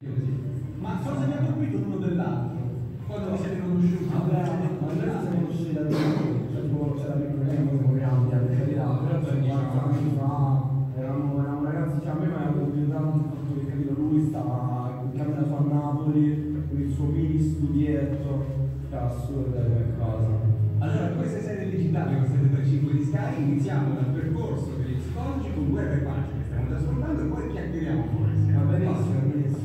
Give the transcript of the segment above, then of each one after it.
Ma cosa vi ha colpito l'uno dell'altro? Quando vi siete conosciuti? Vabbè, ma noi siamo conosciuti da tipo c'era piccolino come grandi, per carità, però 50 anni fa eravamo ragazzi, cioè a me mi aveva colpito tanto il fatto che capito, lui stava camminato a Napoli con il suo mini studietto, che è assurda come cosa. Allora, queste serie digitali, queste 35 di Sky, iniziamo dal percorso degli psicologi con Guerra e Pace, che stiamo trasformando e poi chiacchieriamo fuori. Va benissimo, benissimo.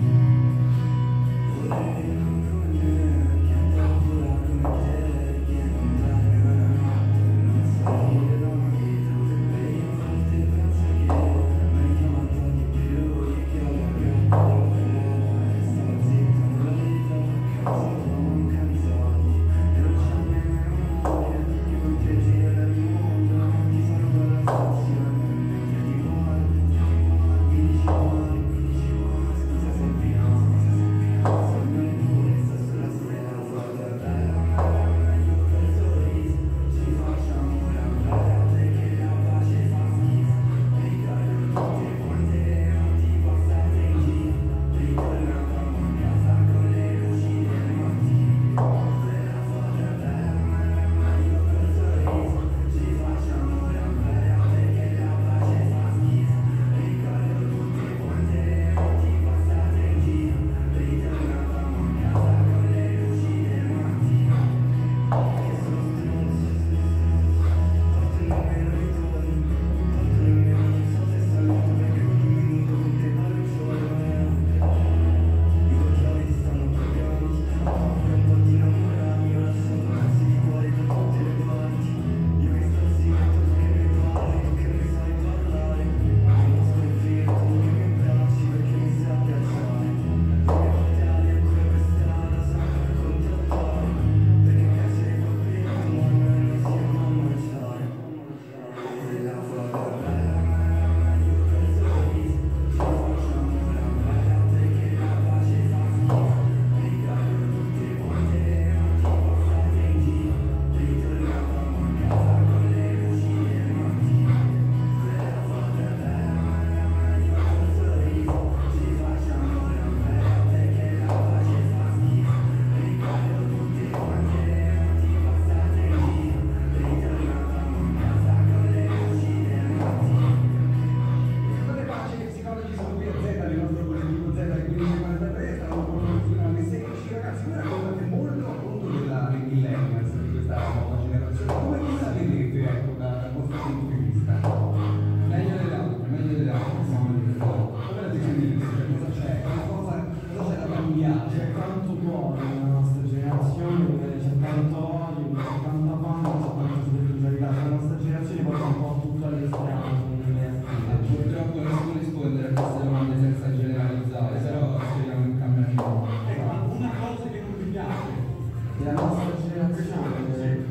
C'è tanto cuore nella nostra generazione, c'è tanto odio, c'è tanta fame, c'è tanta superficialità. La nostra generazione porta un po' tutto all'estremo, secondo me. Purtroppo non si può rispondere a queste domande senza generalizzare, però speriamo in cambiamento. Ecco, una cosa che non mi piace Della nostra generazione,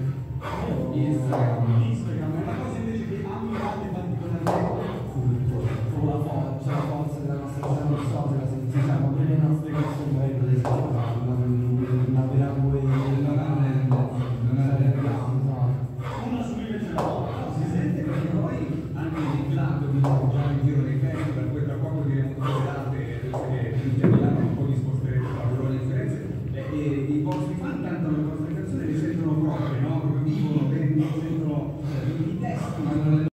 Instagram è una cosa invece che ammirate particolarmente. culto, con la forza della nostra generazione, non so se la sentiamo, delle nostre canzoni.